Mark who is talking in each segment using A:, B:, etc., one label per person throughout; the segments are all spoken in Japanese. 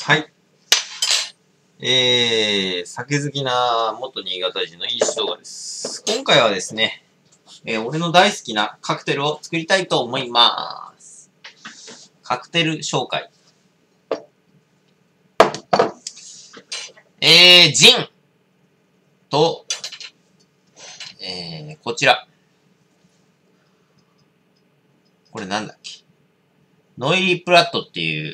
A: はい。酒好きな元新潟人のいい動画です。今回はですね、俺の大好きなカクテルを作りたいと思います。カクテル紹介。ジンと、こちら。これなんだっけ。ノイリープラットっていう、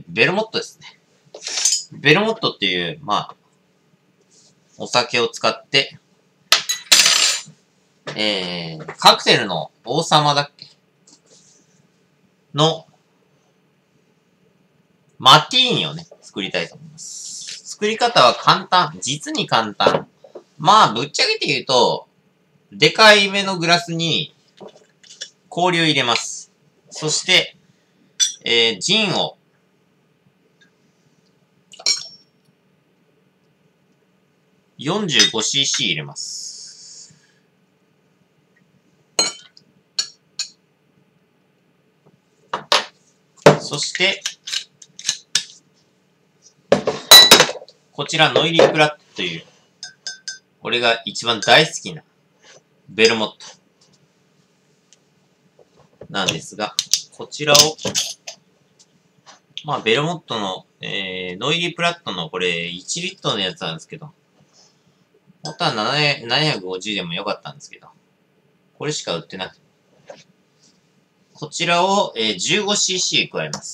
A: ベルモットですね。ベルモットっていう、お酒を使って、カクテルの王様だっけの、マティーニをね、作りたいと思います。作り方は簡単。実に簡単。ぶっちゃけて言うと、でかいめのグラスに氷を入れます。そして、ジンを、45cc 入れます。そして、こちらノイリープラットという、これが一番大好きなベルモットなんですが、こちらを、ベルモットの、ノイリープラットのこれ1リットルのやつなんですけど、本当は750でもよかったんですけど、これしか売ってなくて。こちらを、15cc 加えます。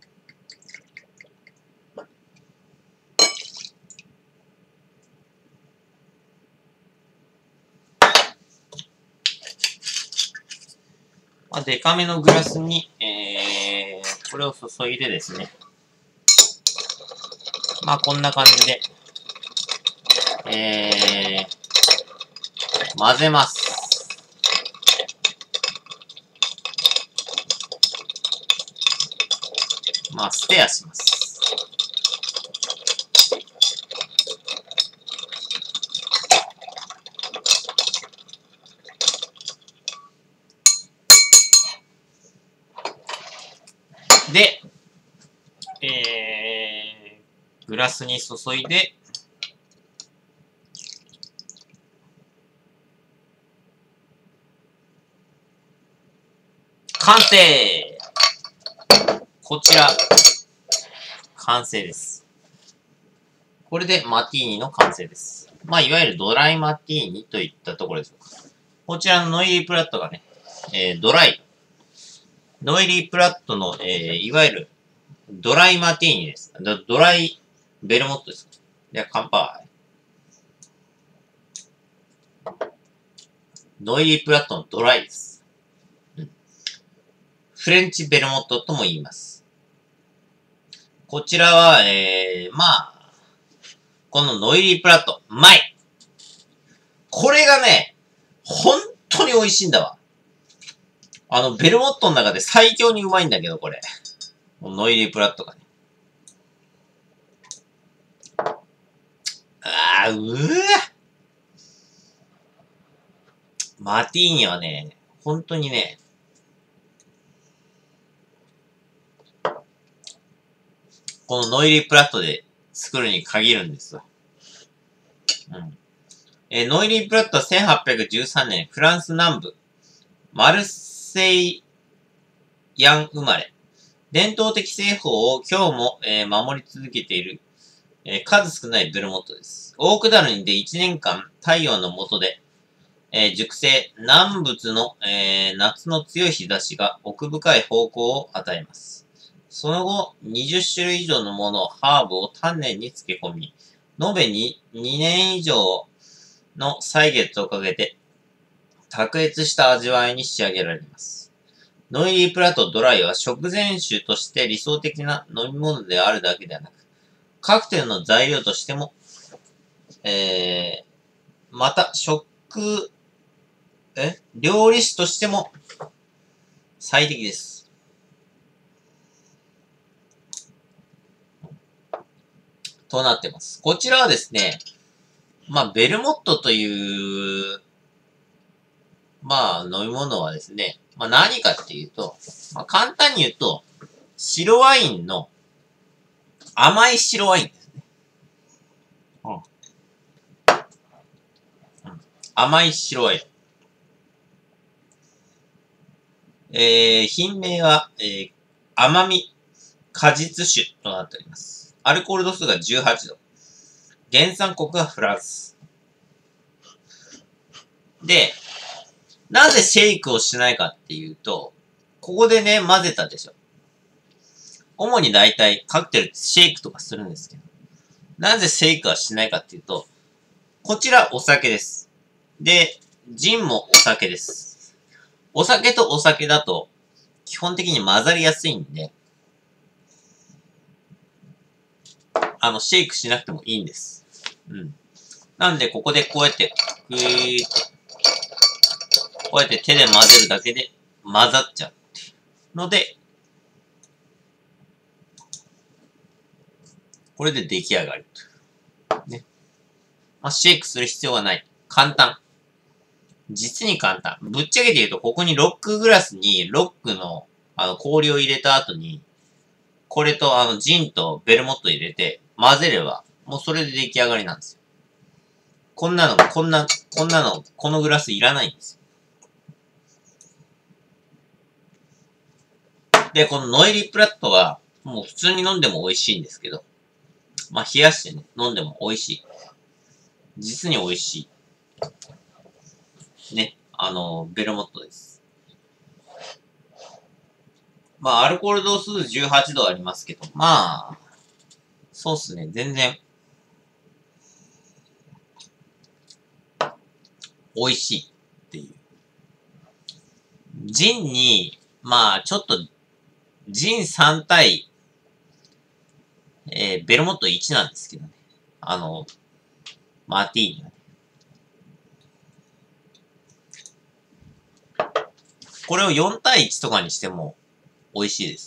A: でかめのグラスに、これを注いでですね。こんな感じで、混ぜます。ステアします。で、グラスに注いで、完成！こちら、完成です。これでマティーニの完成です。いわゆるドライマティーニといったところでしょうか。こちらのノイリープラットがね、ドライ。ノイリープラットの、いわゆるドライマティーニです。ドライベルモットです。では、乾杯。ノイリープラットのドライです。フレンチベルモットとも言います。こちらは、このノイリープラット、うまい！これがね、本当に美味しいんだわ。ベルモットの中で最強にうまいんだけど、これ。ノイリープラットがね。マティーニはね、本当にね、このノイリープラットで作るに限るんですよ。ノイリープラットは1813年、フランス南部、マルセイヤン生まれ。伝統的製法を今日も、守り続けている、数少ないベルモットです。オークダルにて1年間太陽の下で、熟成、南仏の、夏の強い日差しが奥深い方向を与えます。その後、20種類以上のもの、ハーブを丹念に漬け込み、延べに2年以上の歳月をかけて、卓越した味わいに仕上げられます。ノイリープラットドライは食前酒として理想的な飲み物であるだけではなく、カクテルの材料としても、また料理酒としても最適です。となってます。こちらはですね、ベルモットという、飲み物はですね、何かっていうと、簡単に言うと、白ワインの甘い白ワインですね。甘い白ワイン。品名は、甘み果実酒となっております。アルコール度数が18度。原産国はフランス。で、なぜシェイクをしないかっていうと、ここでね、混ぜたでしょ。主に大体カクテルってシェイクとかするんですけど、なぜシェイクはしないかっていうと、こちらお酒です。で、ジンもお酒です。お酒とお酒だと、基本的に混ざりやすいんで、シェイクしなくてもいいんです。なんで、ここでこうやって、こうやって手で混ぜるだけで混ざっちゃうっていうので、これで出来上がると。ね。シェイクする必要はない。簡単。実に簡単。ぶっちゃけて言うと、ここにロックグラスに、ロックの、氷を入れた後に、これとジンとベルモット入れて、混ぜれば、もうそれで出来上がりなんですよ。こんなの、このグラスいらないんですよ。で、このノイリープラットは、もう普通に飲んでも美味しいんですけど、冷やしてね、飲んでも美味しい。実に美味しい。ね、ベルモットです。アルコール度数18度ありますけど、そうっすね、全然、美味しいっていう。ジンに、ちょっと、ジン3対、ベルモット1なんですけどね。マーティーニはね。これを4対1とかにしても美味しいです。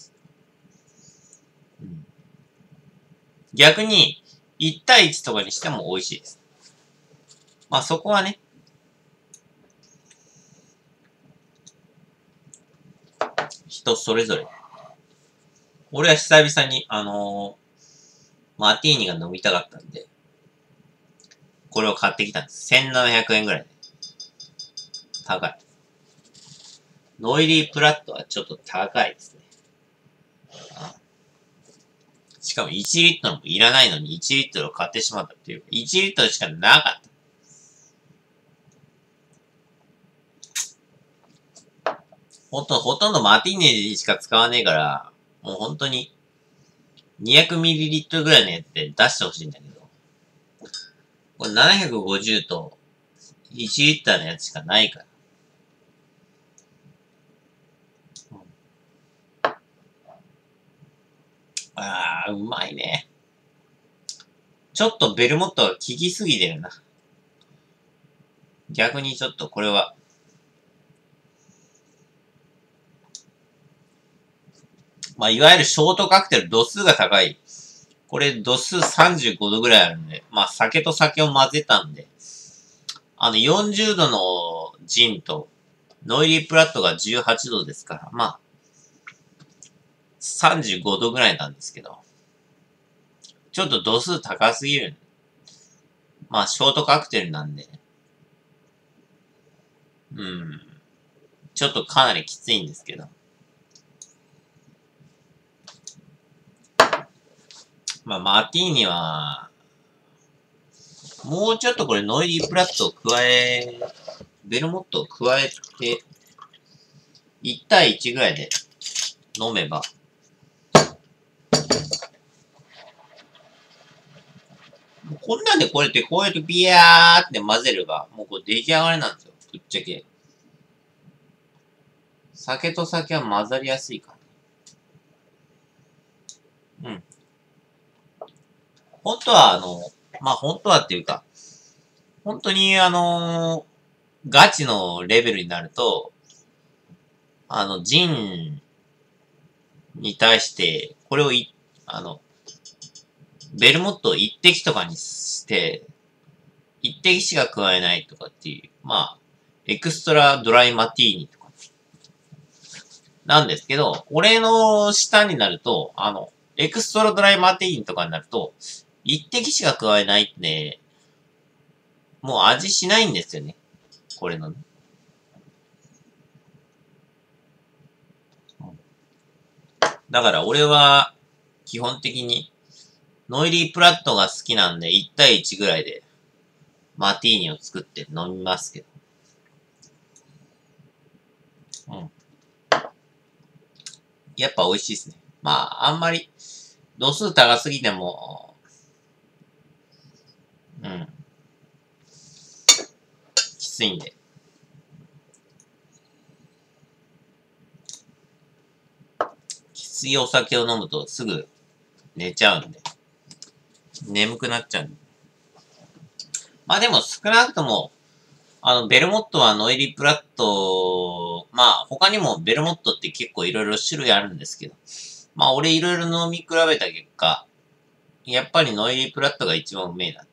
A: 逆に、1対1とかにしても美味しいです。そこはね、人それぞれ。俺は久々に、マーティーニが飲みたかったんで、これを買ってきたんです。1700円ぐらいで。高い。ノイリープラットはちょっと高いですね。しかも1リットルもいらないのに1リットルを買ってしまったっていう。1リットルしかなかった。ほとんどマーティーニしか使わねえから、もう本当に 200ml ぐらいのやつで出してほしいんだけど。これ750と1リッターのやつしかないから。うまいね。ちょっとベルモットは効きすぎてるな。逆にちょっとこれは。いわゆるショートカクテル度数が高い。これ度数35度ぐらいあるんで、酒と酒を混ぜたんで、40度のジンと、ノイリープラットが18度ですから、35度ぐらいなんですけど、ちょっと度数高すぎる。ショートカクテルなんで、ちょっとかなりきついんですけど。マーティーニは、もうちょっとこれノイリープラットをベルモットを加えて、1対1ぐらいで飲めば、こんなんでこうやってビヤーって混ぜれば、もうこれ出来上がりなんですよ。ぶっちゃけ。酒と酒は混ざりやすいから。本当は本当はっていうか、本当にガチのレベルになると、ジンに対して、これをベルモットを1滴とかにして、1滴しか加えないとかっていう、エクストラドライマティーニとか、なんですけど、俺の下になると、 エクストラドライマティーンとかになると、一滴しか加えないんで、もう味しないんですよね。これのね。だから俺は、基本的に、ノイリープラットが好きなんで、1対1ぐらいで、マティーニを作って飲みますけど。うん。やっぱ美味しいですね。まあ、あんまり、度数高すぎても、うん。きついんで。きついお酒を飲むとすぐ寝ちゃうんで。眠くなっちゃうんで。まあでも少なくとも、ベルモットはノイリープラット、まあ他にもベルモットって結構いろいろ種類あるんですけど、まあ俺いろいろ飲み比べた結果、やっぱりノイリープラットが一番うめえなって。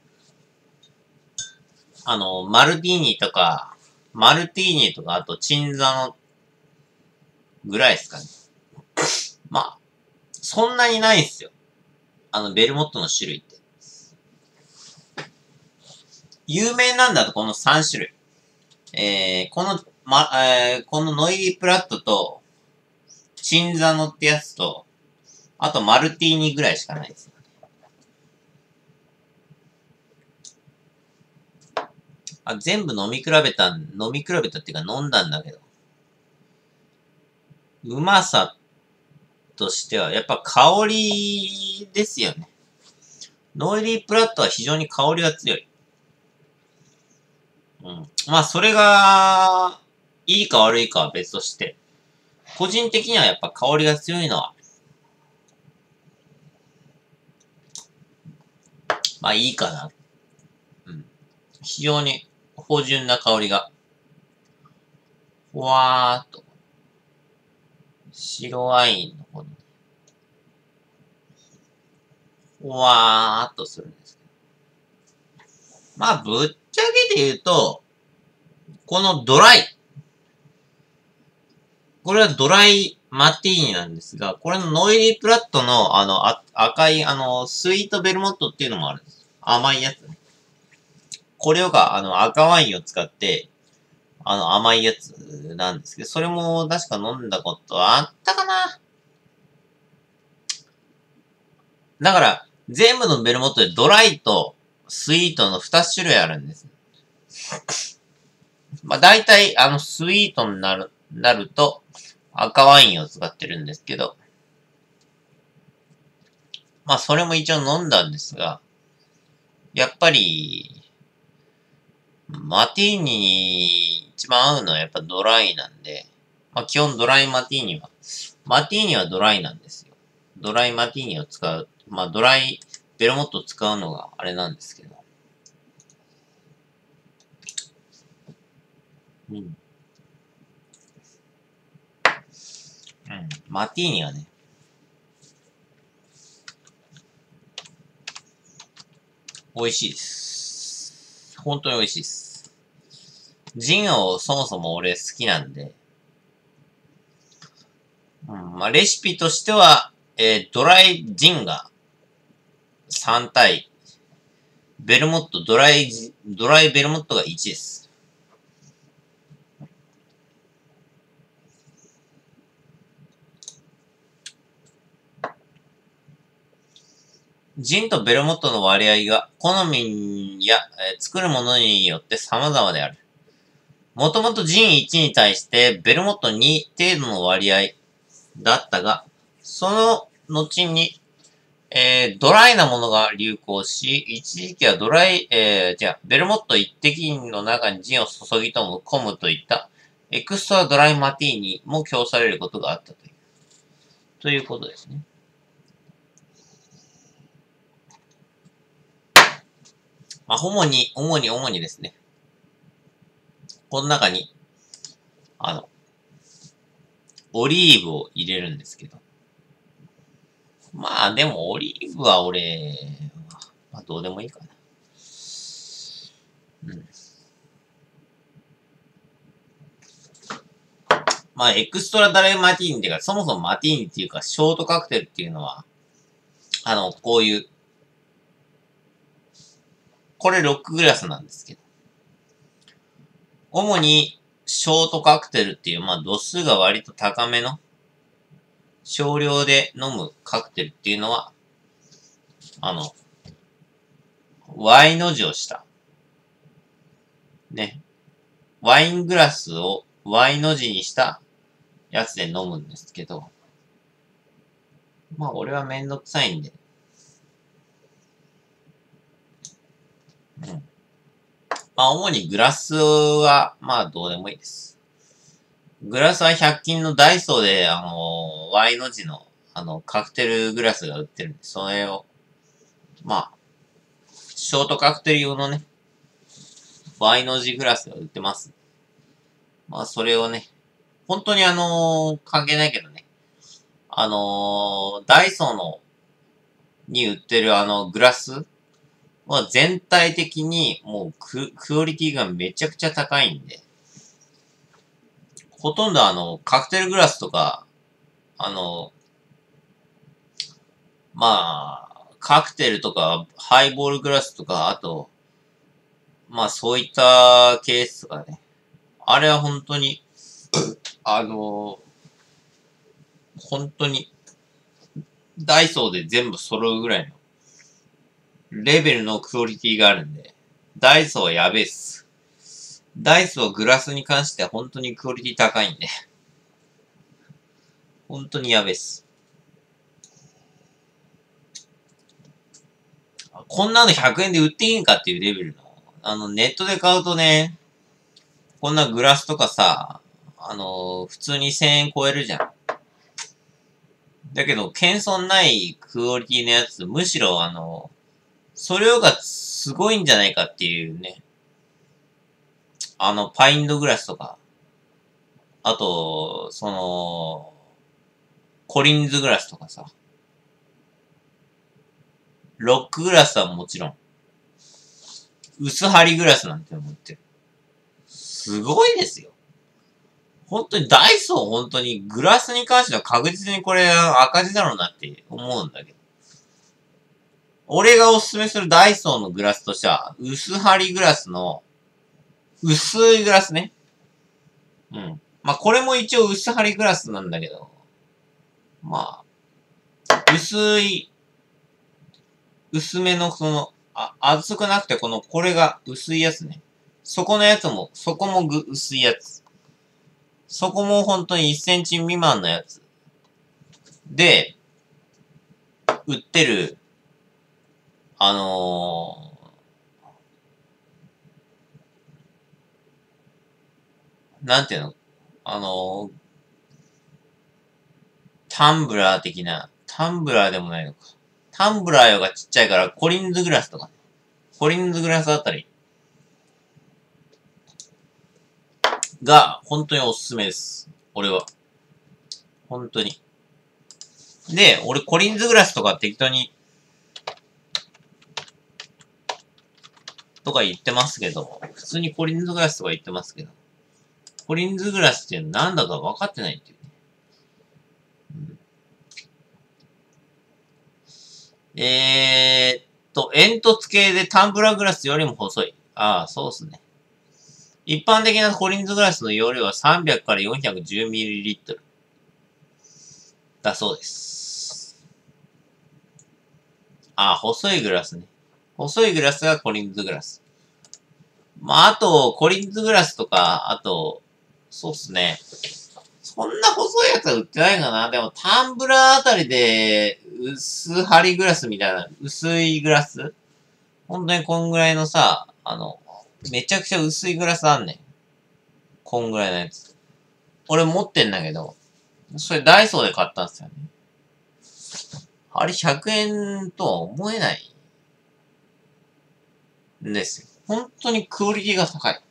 A: マルティーニとか、マルティーニとか、あとチンザのぐらいですかね。まあ、そんなにないんすよ。ベルモットの種類って。有名なんだとこの3種類。このノイリープラットと、チンザノってやつと、あとマルティーニぐらいしかないです。全部飲み比べたっていうか飲んだんだけど、うまさとしては、やっぱ香りですよね。ノイリープラットは非常に香りが強い。うん。まあ、それが、いいか悪いかは別として、個人的にはやっぱ香りが強いのは、まあいいかな。うん。非常に芳醇な香りが、ふわーっと、白ワインの方に、ふわーっとするんですけど。まあ、ぶっちゃけて言うと、このドライ。これはドライマティーニなんですが、これのノイリープラットの赤いスイートベルモットっていうのもあるんです。甘いやつね。これが赤ワインを使って、甘いやつなんですけど、それも確か飲んだことあったかな。だから、全部のベルモットでドライとスイートの2種類あるんです。まあ大体、スイートになると、赤ワインを使ってるんですけど、まあそれも一応飲んだんですが、やっぱり、マティーニに一番合うのはやっぱドライなんで、まあ基本ドライマティーニは、マティーニはドライなんですよ。ドライマティーニを使う。まあドライベルモットを使うのがあれなんですけど。うん。うん。マティーニはね、美味しいです。本当に美味しいです。ジンをそもそも俺好きなんで、まあ、レシピとしては、ドライジンが3対、ベルモット、ドライベルモットが1です。ジンとベルモットの割合が好みや、作るものによって様々である。もともとジン1に対してベルモット2程度の割合だったが、その後に、ドライなものが流行し、一時期はベルモット一滴の中にジンを注ぎ込むといったエクストラドライマティーニも供されることがあったということですね。まあ、主にですね。この中に、あの、オリーブを入れるんですけど。まあ、でもオリーブは俺、まあ、どうでもいいかな。うん。 まあ、エクストラダレマティーニっていうか、そもそもマティーニっていうか、ショートカクテルっていうのは、こういう、これロックグラスなんですけど、主にショートカクテルっていう、まあ、度数が割と高めの、少量で飲むカクテルっていうのは、Y の字をした。ね。ワイングラスを Y の字にしたやつで飲むんですけど、まあ俺はめんどくさいんで。うん。まあ主にグラスはまあどうでもいいです。グラスは100均のダイソーでY の字のカクテルグラスが売ってるんで、それを、まあ、ショートカクテル用のね、Y の字グラスが売ってます。まあそれをね、本当に関係ないけどね、ダイソーのに売ってるグラスは全体的にもうクオリティがめちゃくちゃ高いんで、ほとんどカクテルグラスとか、まあ、カクテルとか、ハイボールグラスとか、あと、まあそういったケースとかね。あれは本当に、本当に、ダイソーで全部揃うぐらいのレベルのクオリティがあるんで、ダイソーはやべえっす。ダイソーはグラスに関しては本当にクオリティ高いんで、本当にやべえっす。こんなの100円で売っていいんかっていうレベルの。ネットで買うとね、こんなグラスとかさ、普通に1000円超えるじゃん。だけど、謙遜ないクオリティのやつ、むしろそれがすごいんじゃないかっていうね。パインドグラスとか、あと、コリンズグラスとかさ。ロックグラスはもちろん。薄張りグラスなんてのも売ってる。すごいですよ。本当にダイソー本当にグラスに関しては確実にこれ赤字だろうなって思うんだけど。俺がおすすめするダイソーのグラスとしては、薄張りグラスの、薄いグラスね。うん。まあ、これも一応薄張りグラスなんだけど、まあ、薄めの厚くなくてこれが薄いやつね。そこも薄いやつ。そこも本当に1センチ未満のやつ。で、売ってる、なんていうのタンブラー的な、タンブラーでもないのか。タンブラーよがちっちゃいから、コリンズグラスとかね。コリンズグラスあたりが、本当におすすめです。俺は。本当に。で、俺コリンズグラスとか適当に、とか言ってますけど、普通にコリンズグラスとか言ってますけど、コリンズグラスっていうのなんだか分かってないっていうね。煙突系でタンブラーグラスよりも細い。ああ、そうっすね。一般的なコリンズグラスの容量は300から 410ml だそうです。ああ、細いグラスね。細いグラスがコリンズグラス。まあ、あと、コリンズグラスとか、あと、そうっすね。そんな細いやつは売ってないかな。でも、タンブラーあたりで、薄張りグラスみたいな、薄いグラス本当にこんぐらいのさ、めちゃくちゃ薄いグラスあんねん。こんぐらいのやつ。俺持ってんだけど、それダイソーで買ったんですよね。あれ100円とは思えないんですよ。本当にクオリティが高い。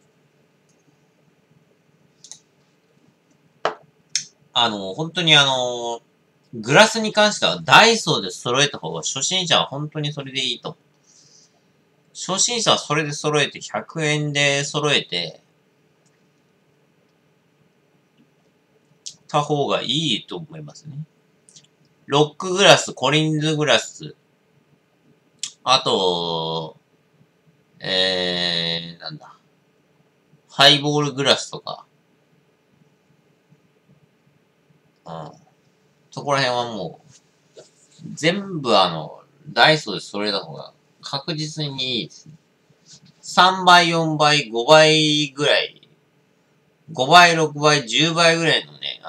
A: 本当にグラスに関してはダイソーで揃えた方が初心者は本当にそれでいいと。初心者はそれで揃えて100円で揃えて、 た方がいいと思いますね。ロックグラス、コリンズグラス、あと、なんだ。ハイボールグラスとか、うん。そこら辺はもう、全部ダイソーで揃えた方が確実にいいですね。3倍、4倍、5倍ぐらい、5倍、6倍、10倍ぐらいのね、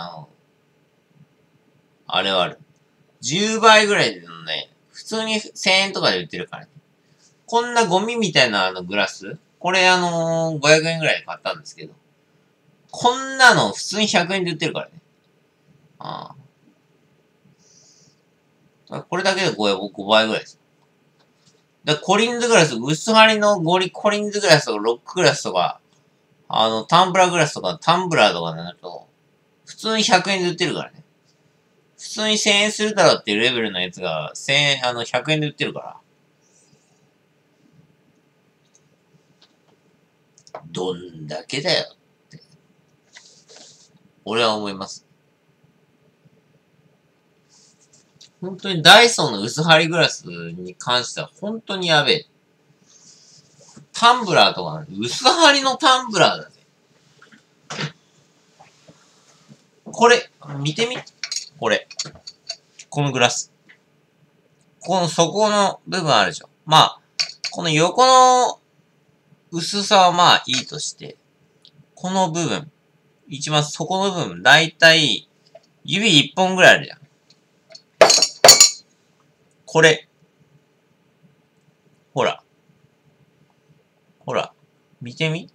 A: あれはある。10倍ぐらいのね、普通に1000円とかで売ってるからね。こんなゴミみたいなグラス、これ500円ぐらいで買ったんですけど、こんなの普通に100円で売ってるからね。ああ。これだけで5倍ぐらいです。コリンズグラス、薄張りのコリンズグラスとかロックグラスとか、タンブラーグラスとか、タンブラーとかになると、普通に100円で売ってるからね。普通に1000円するだろうっていうレベルのやつが、1000円、100円で売ってるから。どんだけだよって、俺は思います。本当にダイソーの薄張りグラスに関しては本当にやべえ。タンブラーとか、薄張りのタンブラーだぜ。これ、見てみ？これ。このグラス。この底の部分あるでしょ。まあ、この横の薄さはまあいいとして、この部分、一番底の部分、だいたい指一本ぐらいあるじゃん。これ。ほら。ほら。見てみ？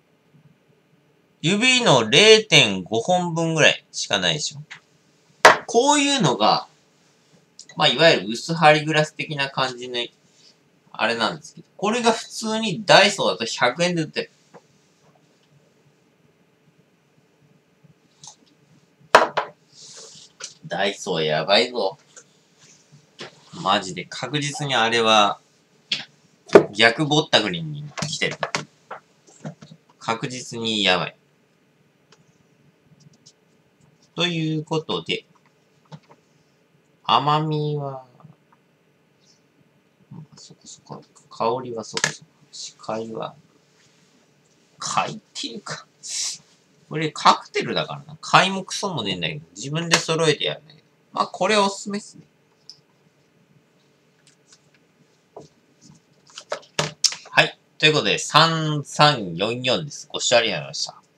A: 指の 0.5 本分ぐらいしかないでしょ。こういうのが、まあ、いわゆる薄張りグラス的な感じの、あれなんですけど、これが普通にダイソーだと100円で売ってる。ダイソーやばいぞ。マジで確実にあれは、逆ぼったくりに来てる。確実にやばい。ということで、甘みは、そこそこ。香りはそこそこ。視界は、買いっていうか、これカクテルだからな。買いもクソもねえんだけど、自分で揃えてやるんだけど。まあ、これおすすめっすね。はい。ということで、3344です。ご視聴ありがとうございました。